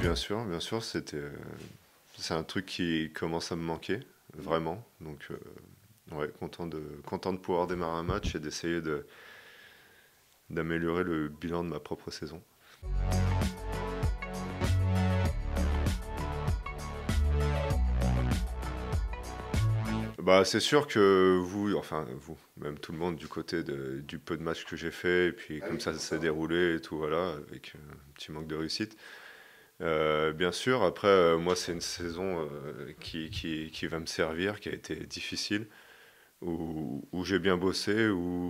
bien sûr, c'est un truc qui commence à me manquer, vraiment. Donc, ouais, content de pouvoir démarrer un match et d'essayer d'améliorer le bilan de ma propre saison. Bah, c'est sûr que vous, enfin vous, même tout le monde du côté du peu de matchs que j'ai fait, et puis comme ça s'est déroulé et tout, voilà, avec un petit manque de réussite. Bien sûr, après, moi, c'est une saison qui va me servir, qui a été difficile, où j'ai bien bossé,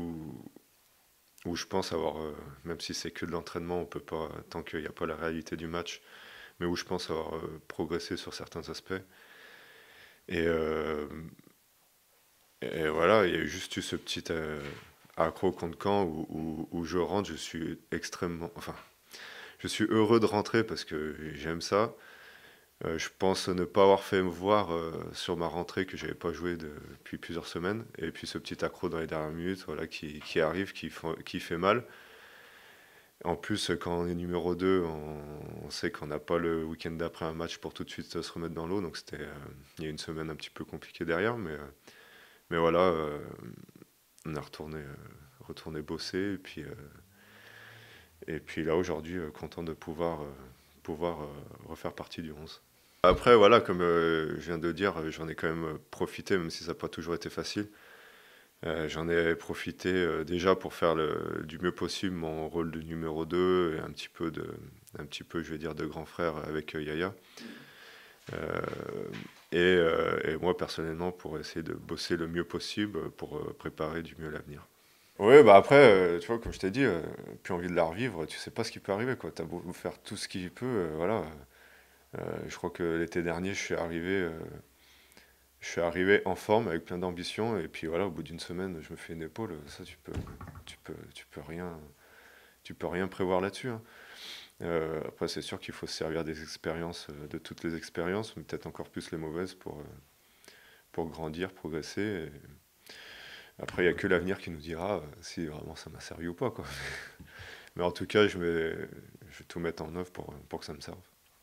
où je pense avoir, même si c'est que de l'entraînement, on peut pas, tant qu'il n'y a pas la réalité du match, mais où je pense avoir progressé sur certains aspects. Et, euh, et voilà, il y a juste eu ce petit accro contre Caen où je rentre, je suis extrêmement, enfin, je suis heureux de rentrer parce que j'aime ça. Je pense ne pas avoir fait me voir sur ma rentrée que j'avais pas joué depuis plusieurs semaines. Et puis ce petit accro dans les dernières minutes, voilà, qui arrive, qui fait mal. En plus, quand on est numéro 2, on sait qu'on n'a pas le week-end d'après un match pour tout de suite se remettre dans l'eau. Donc il y a une semaine un petit peu compliquée derrière, mais voilà, on a retourné bosser. Et puis là aujourd'hui, content de pouvoir refaire partie du 11. Après, voilà, comme je viens de dire, j'en ai quand même profité, même si ça n'a pas toujours été facile. J'en ai profité déjà pour faire du mieux possible mon rôle de numéro 2 et un petit peu, je vais dire, de grand frère avec Yaya. Euh, et moi, personnellement, pour essayer de bosser le mieux possible pour préparer du mieux l'avenir. Oui, bah après, tu vois, comme je t'ai dit, plus envie de la revivre, tu sais pas ce qui peut arriver, quoi. T'as beau faire tout ce qu'il peut, voilà. Je crois que l'été dernier, je suis arrivé en forme avec plein d'ambition et puis voilà, au bout d'une semaine, je me fais une épaule. Ça, tu peux rien prévoir là-dessus, hein. Après, c'est sûr qu'il faut se servir des expériences, de toutes les expériences, mais peut-être encore plus les mauvaises pour grandir, progresser. Après, il n'y a que l'avenir qui nous dira si vraiment ça m'a servi ou pas, quoi. Mais en tout cas, je vais tout mettre en œuvre pour que ça me serve.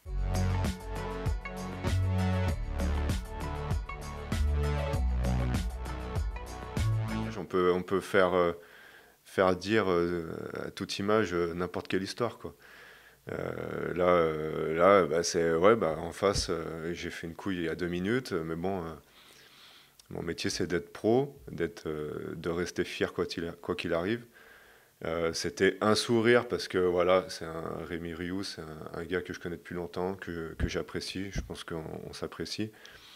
On peut faire dire à toute image n'importe quelle histoire, quoi. Là, bah, c'est ouais, bah, en face, j'ai fait une couille il y a 2 minutes, mais bon, mon métier c'est d'être pro, de rester fier quoi qu'il arrive. C'était un sourire parce que voilà, c'est un Rémi Rioux, c'est un gars que je connais depuis longtemps, que j'apprécie. Je pense qu'on s'apprécie.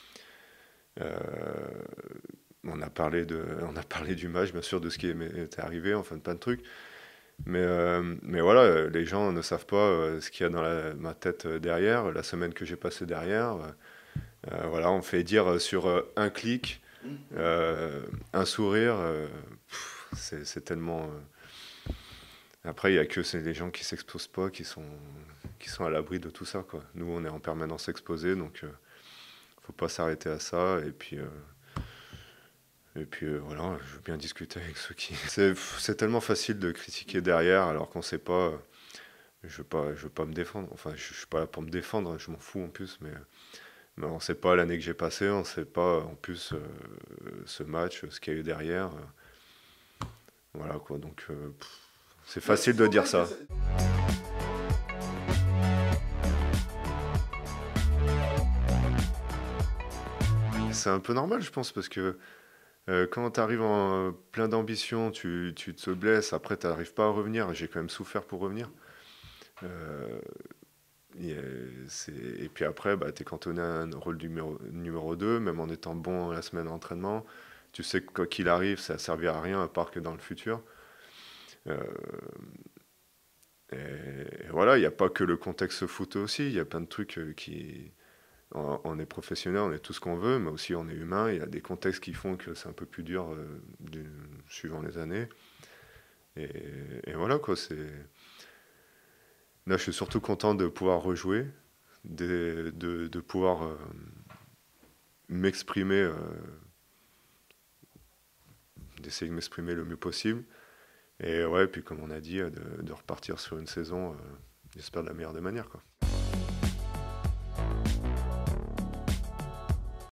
Euh, on a parlé du match, bien sûr, de ce qui était arrivé, enfin de plein de trucs. Mais voilà, les gens ne savent pas ce qu'il y a dans ma tête derrière, la semaine que j'ai passée derrière. Voilà, on fait dire sur un clic, un sourire, c'est tellement. Après, il y a que les gens qui s'exposent pas, qui sont à l'abri de tout ça, quoi. Nous, on est en permanence exposés, donc faut pas s'arrêter à ça. Et puis voilà, je veux bien discuter avec ceux qui. C'est tellement facile de critiquer derrière alors qu'on sait pas. Je veux pas me défendre. Enfin, je suis pas là pour me défendre, hein, je m'en fous en plus, mais on sait pas l'année que j'ai passée, on sait pas en plus ce match, ce qu'il y a eu derrière. Voilà quoi, donc c'est facile de dire ça. C'est un peu normal, je pense, parce que quand tu arrives en plein d'ambition, tu te blesses, après tu n'arrives pas à revenir. J'ai quand même souffert pour revenir. Euh, et puis après, bah, tu es cantonné à un rôle numéro 2, même en étant bon la semaine d'entraînement. Tu sais que quoi qu'il arrive, ça ne servira à rien à part que dans le futur. Euh, et voilà, il n'y a pas que le contexte foot aussi, il y a plein de trucs qui. On est professionnel, on est tout ce qu'on veut, mais aussi on est humain. Il y a des contextes qui font que c'est un peu plus dur suivant les années. Et, et voilà quoi, là je suis surtout content de pouvoir rejouer, de pouvoir m'exprimer, d'essayer de m'exprimer le mieux possible. Et ouais, puis comme on a dit, de repartir sur une saison, j'espère de la meilleure des manières, quoi.